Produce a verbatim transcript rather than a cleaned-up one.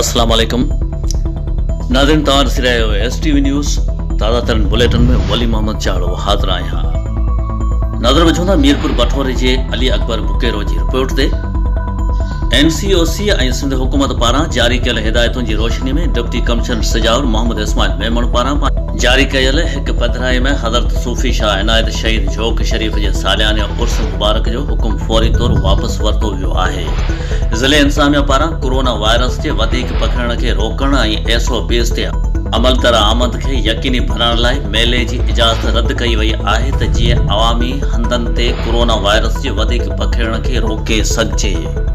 अस्सलाम वालेकुम नाज़रीन, तव्हां ॾिसी रहिया आहियो एस टी वी न्यूज़। ताज़ा तरीन बुलेटिन में वली मोहम्मद चाड़ो हाज़िर आहियां। नज़र विझूं था मीरपुर बठोरे जे अली अकबर बुकेरो जी रिपोर्ट ते। एन सी ओ सी ऐं सिंध हुकूमत पारां जारी कयल हिदायतुनि जी रोशनी में डिप्टी कमिश्नर सिजावर मोहम्मद इस्माइल मेमण पारां जारी कयल हिक पधिराई में हज़रत सूफ़ी शाह इनायत शहीद जोक शरीफ़ जे सालियाने उर्स मुबारक जो हुकुम फौरी तौर वापस वरितो वियो आहे। ज़िले इंतज़ामिया पारां कोरोना वायरस जे वधीक पखिड़ण खे रोकण ऐं एस ओ पीज़ ते अमल दरामद खे यकीनी बणाइण लाइ मेले जी इजाज़त रद्द कई वई आहे त जीअं अवामी हंधनि ते कोरोना वायरस जे वधीक पखिड़ण खे रोके सघिजे।